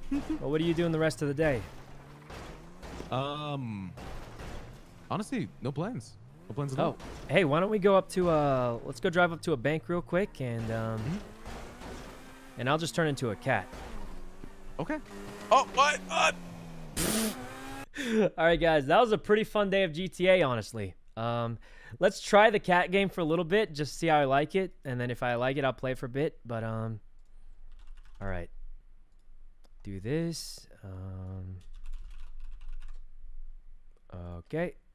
Well, what are you doing the rest of the day? Honestly, no plans. No plans at all. Oh, hey, why don't we go up to let's go drive up to a bank real quick and and I'll just turn into a cat. Okay. Oh, what? All right, guys, that was a pretty fun day of GTA, honestly. Let's try the cat game for a little bit, just see how I like it, and then if I like it, I'll play for a bit. But all right, do this. Okay.